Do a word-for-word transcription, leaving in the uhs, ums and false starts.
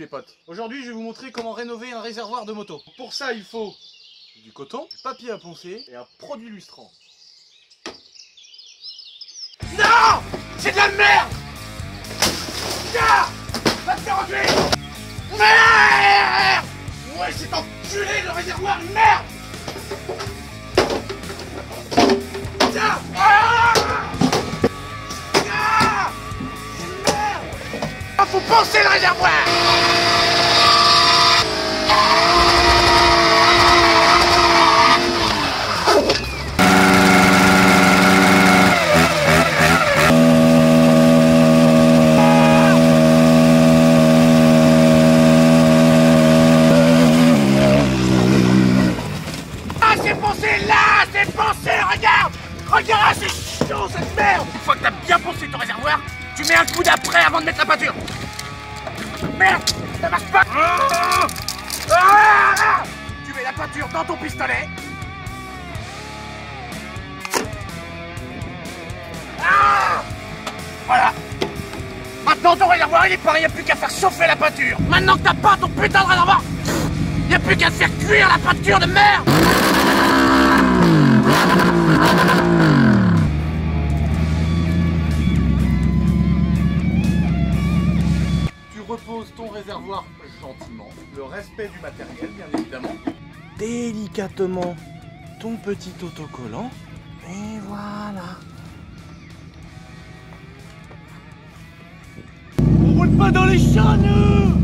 potes. Aujourd'hui, je vais vous montrer comment rénover un réservoir de moto. Pour ça, il faut du coton, du papier à poncer et un produit lustrant. Non! C'est de la merde! Ah! Va te faire enculer! Merde! Ouais, c'est enculé le réservoir, merde! Tiens! Ah! Ah! Merde! Ah, faut penser le réservoir! Là, c'est pensé, regarde! Regarde, c'est chaud cette merde! Une fois que t'as bien poncé ton réservoir, tu mets un coup d'après avant de mettre la peinture. Merde, ça marche pas! Ah ah tu mets la peinture dans ton pistolet. Ah voilà. Maintenant ton réservoir il est pareil, il n'y a plus qu'à faire chauffer la peinture. Maintenant que t'as pas ton putain de réservoir, il n'y a plus qu'à faire cuire la peinture de merde! Tu reposes ton réservoir gentiment, le respect du matériel bien évidemment. Délicatement ton petit autocollant et voilà. On roule pas dans les champs nous!